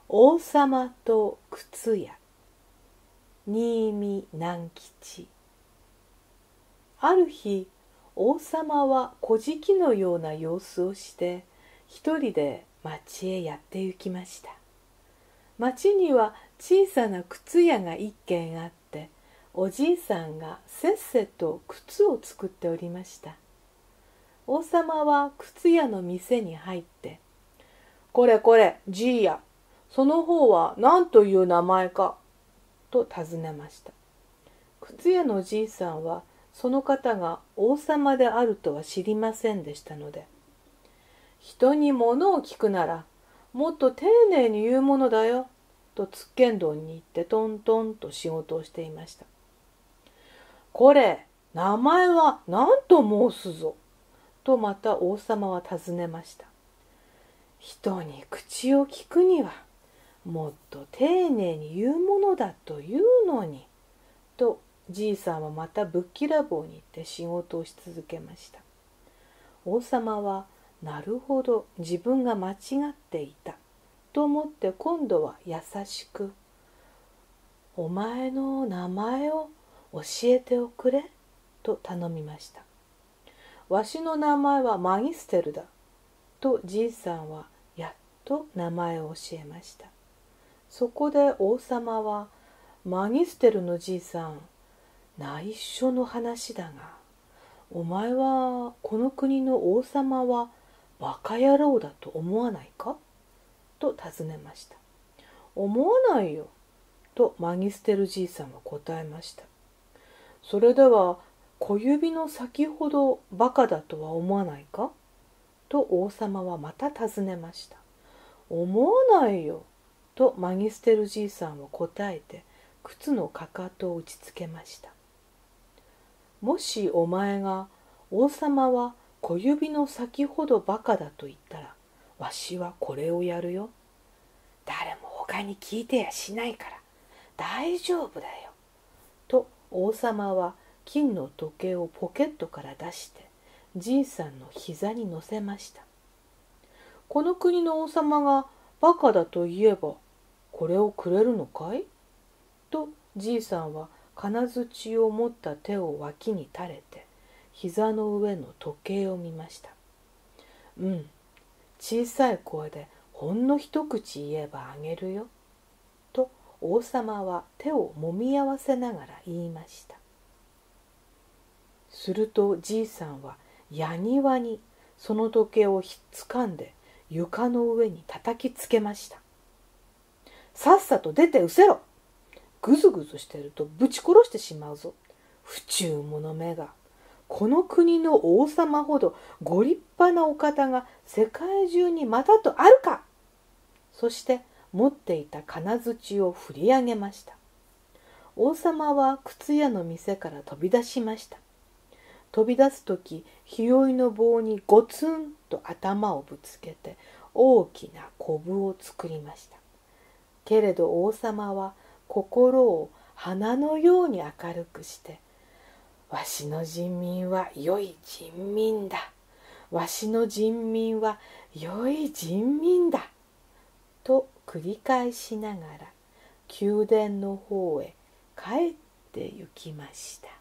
王様と靴屋、新見南吉。ある日、王様は小敷のような様子をして一人で町へやって行きました。町には小さな靴屋が一軒あって、おじいさんがせっせと靴を作っておりました。王様は靴屋の店に入って「これこれ、じいや、その方は何という名前か」と尋ねました。靴屋のじいさんはその方が王様であるとは知りませんでしたので、人に物を聞くならもっと丁寧に言うものだよとつっけんどんに言ってトントンと仕事をしていました。これ、名前は何と申すぞとまた王様は尋ねました。人に口を聞くにはもっと丁寧に言うものだというのにとじいさんはまたぶっきらぼうに言って仕事をし続けました。王様はなるほど自分が間違っていたと思って今度は優しく「お前の名前を教えておくれ」と頼みました。わしの名前はマギステルだとじいさんはやっと名前を教えました。そこで王様はマギステルのじいさん、内緒の話だが、お前はこの国の王様はバカ野郎だと思わないかと尋ねました。思わないよとマギステルじいさんは答えました。それでは小指の先ほどバカだとは思わないかと王様はまた尋ねました。思わないよとマギステルじいさんは答えて靴のかかとを打ちつけました。もしお前が王様は小指の先ほどバカだと言ったら、わしはこれをやるよ。誰も他に聞いてやしないから大丈夫だよ。と王様は金の時計をポケットから出してじいさんの膝に乗せました。この国の王様がバカだと言えばこれをくれるのかいとじいさんは金槌を持った手を脇に垂れて膝の上の時計を見ました。小さい声でほんの一口言えばあげるよと王様は手をもみ合わせながら言いました。するとじいさんはやにわにその時計をひっつかんで床の上に叩きつけました。さっさと出てうせろ。ぐずぐずしてるとぶち殺してしまうぞ。不忠者めが。この国の王様ほどご立派なお方が世界中にまたとあるか。そして持っていた金槌を振り上げました。王様は靴屋の店から飛び出しました。飛び出すとき、ひよいの棒にゴツンと頭をぶつけて大きなコブを作りました。けれど王様は心を花のように明るくして、わしの人民は良い人民だ。わしの人民は良い人民だ。と繰り返しながら宮殿の方へ帰って行きました。